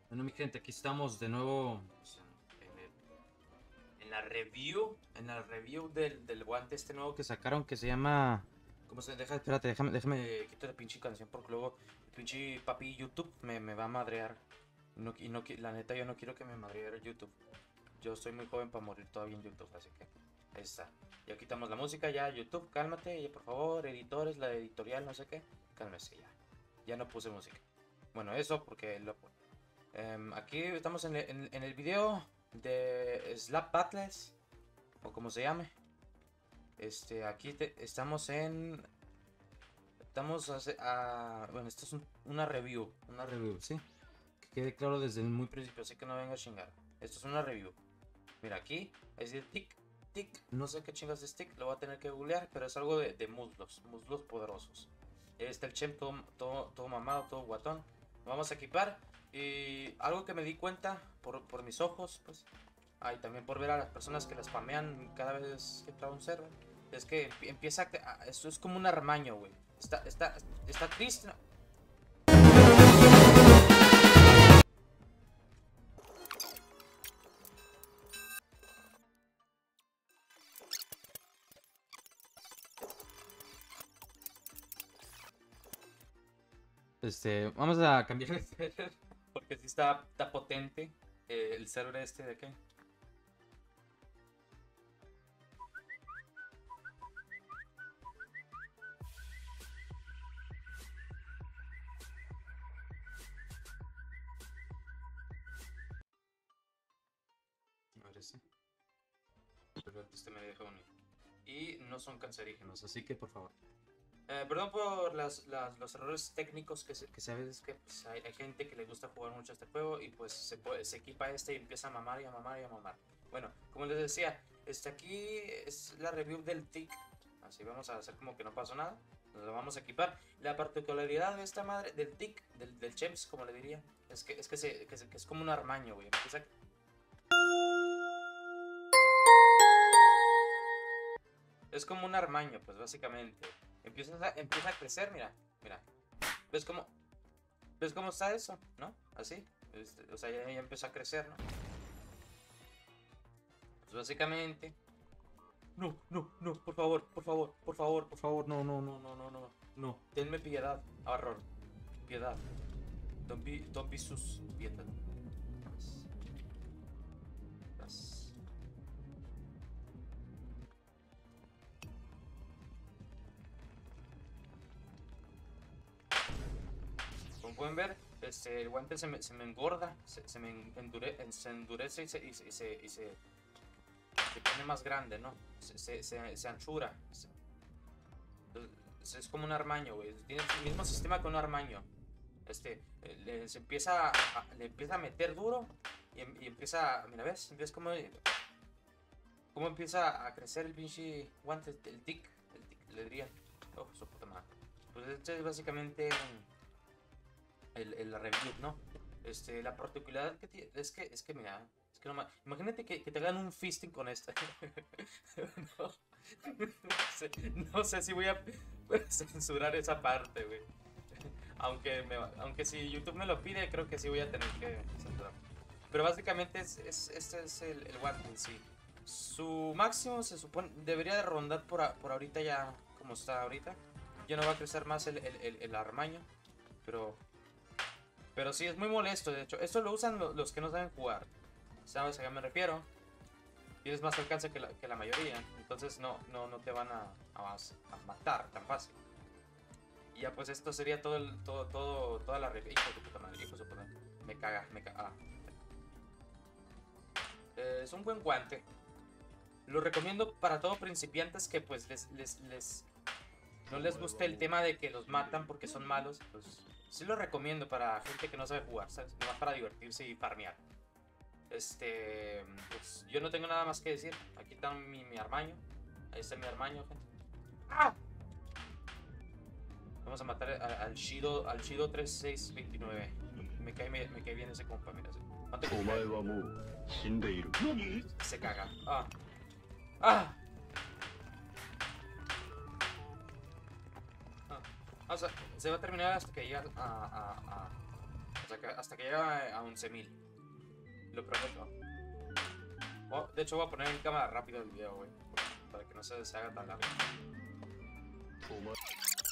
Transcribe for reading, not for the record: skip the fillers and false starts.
Bueno, mi gente, aquí estamos de nuevo pues, en la review del guante este nuevo que sacaron que se llama... ¿Cómo se deja? Espérate, déjame quito la pinche canción porque luego el pinche papi YouTube me va a madrear. La neta yo no quiero que me madreara YouTube. Yo soy muy joven para morir todavía en YouTube, así que ahí está. Ya quitamos la música, ya YouTube, cálmate, ya, por favor, editores, la editorial, no sé qué, cálmese ya. Ya no puse música. Bueno, eso porque lo aquí estamos en el video de Slap Battles, o como se llame. Aquí estamos en... bueno, esto es una review, ¿sí? Que quede claro desde el muy principio, así que no venga a chingar. Esto es una review. Mira, aquí es el tic, no sé qué chingas es tic, lo voy a tener que googlear, pero es algo de muslos poderosos. Está el Chem todo mamado, todo guatón. Lo vamos a equipar. Y algo que me di cuenta por mis ojos, pues, y también por ver a las personas que las spamean cada vez que entra un server, es que esto es como un armaño, güey. Está triste. Vamos a cambiar el server porque sí está potente el server este de qué. A ver ese. Pero este me deja unir. Y no son cancerígenos, así que por favor. Perdón por los errores técnicos que sabes que pues, hay gente que le gusta jugar mucho este juego y pues se equipa y empieza a mamar y a mamar y a mamar. Bueno, como les decía, aquí es la review del TIC. Así vamos a hacer como que no pasó nada. Nos lo vamos a equipar. La particularidad de esta madre, del TIC, del Chems, como le diría, que es como un armaño, güey. Es como un armaño, pues básicamente. Empieza a crecer, mira. ¿Ves cómo, ¿Ves cómo está eso? ¿No? Así. O sea, ya empezó a crecer, ¿no? Pues básicamente. No, por favor, no. Tenme piedad, Arror. Piedad. Don't be sus. Piedad. Las- Como pueden ver, el guante se me engorda, se endurece se pone más grande, ¿no? Se anchura. Es como un armaño, güey. Tiene el mismo sistema que un armaño. Le empieza a meter duro y empieza, mira, ¿ves? ¿Ves cómo empieza a crecer el pinche guante, el tic, le diría. Oh, su puta madre. Pues este es básicamente la review, ¿no? La particularidad que tiene es que mira, es que no imagínate que te hagan un fisting con esta. No, no sé si voy a censurar esa parte, güey. Aunque si YouTube me lo pide, creo que sí voy a tener que censurar. Pero básicamente este es el guante en sí. Su máximo se supone debería de rondar por ahorita ya como está ahorita. Ya no va a crecer más el armaño. Pero pero sí, es muy molesto, de hecho. Esto lo usan los que no saben jugar. ¿Sabes a qué me refiero? Tienes más alcance que la mayoría. Entonces no te van a matar tan fácil. Y ya pues esto sería toda la review. Hijo de puta madre, hijo de puta madre. Me caga. Es un buen guante. Lo recomiendo para todos principiantes que pues no les guste el tema de que los matan porque son malos. Pues sí lo recomiendo para gente que no sabe jugar, ¿sabes? No para divertirse y farmear. Pues yo no tengo nada más que decir. Aquí está mi armaño. Ahí está mi armaño, gente. ¡Ah! Vamos a matar al Shido 3629. Me cae bien ese compa, mira. ¿Cuánto que se caga? ¡Ah! ¡Ah! Ah. O sea, se va a terminar hasta que llegue a Hasta que llegue a 11.000. Lo prometo. Oh, de hecho voy a poner en cámara rápido el video, güey. Para que no se haga tan largo.